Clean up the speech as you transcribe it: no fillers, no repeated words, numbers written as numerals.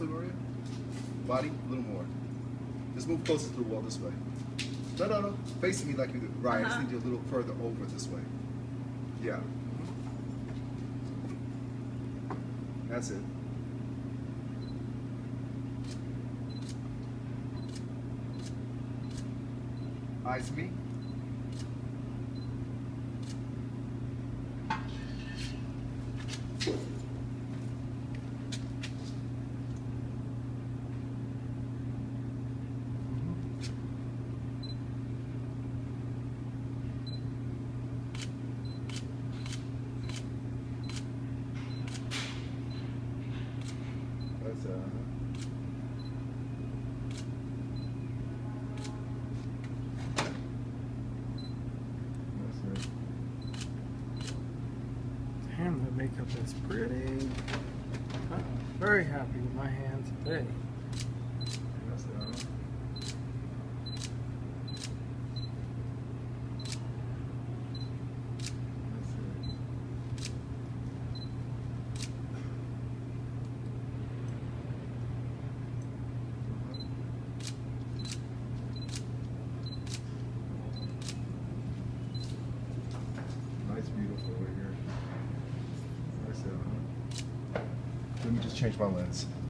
closer, Gloria. Body, a little more. Just move closer to the wall this way. No, no, no. Facing me like you do. Right, I just need you a little further over this way. Yeah. That's it. Eyes me. That's it. Damn, that makeup is pretty. I'm very happy with my hand today. That's it. Nice, beautiful right here. That's it. Let me just change my lens.